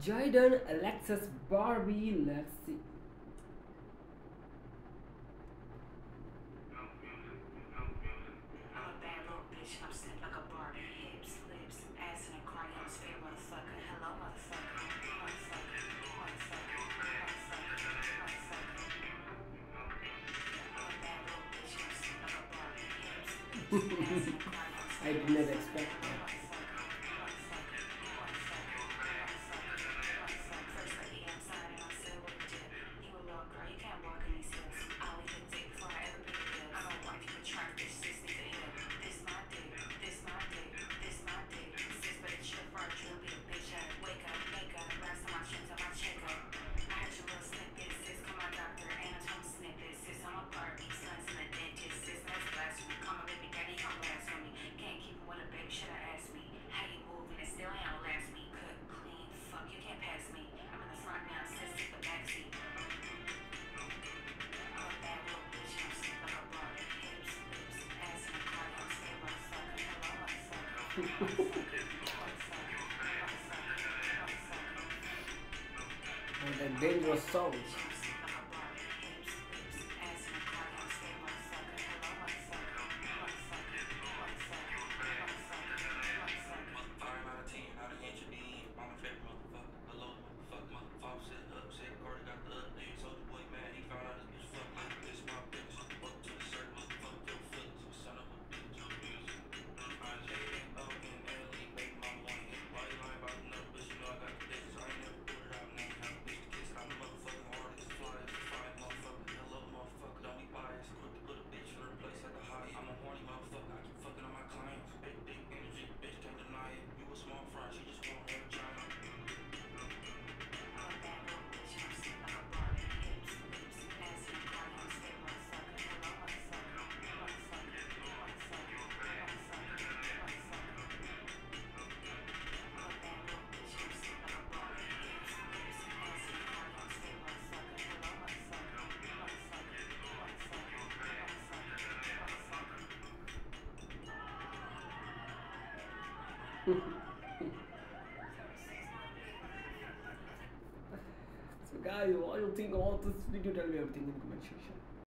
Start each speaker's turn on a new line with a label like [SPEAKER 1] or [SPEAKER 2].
[SPEAKER 1] Jaden, Alexis, Barbie, let's see. I did not expect that. And a dangerous song. So guys, what do you think about this video? Tell me everything in the comment section.